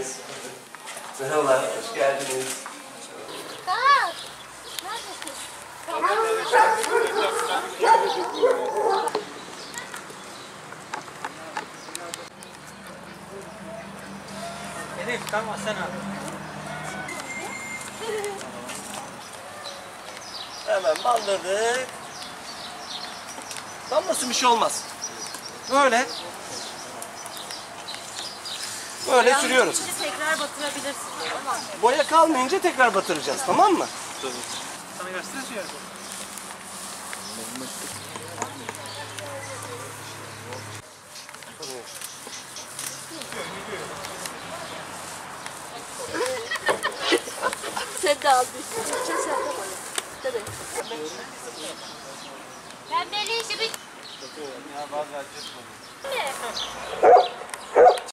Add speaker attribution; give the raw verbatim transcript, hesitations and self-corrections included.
Speaker 1: geldiniz. Merhabalar, hoş geldiniz.
Speaker 2: Kaan!
Speaker 3: Elif tamam sana.
Speaker 1: Hemen bandırdık. Damlasın bir şey olmaz. Böyle. Böyle sürüyoruz.
Speaker 2: Tekrar batırabilirsin. Tamam.
Speaker 1: Boya kalmayınca tekrar batıracağız, tamam mı?
Speaker 3: Sana göster şey yap.
Speaker 2: Sen de al bir. Sen de boya. Tabii. Pembeli işi bir...
Speaker 3: Ya vallahi çok
Speaker 2: Ne?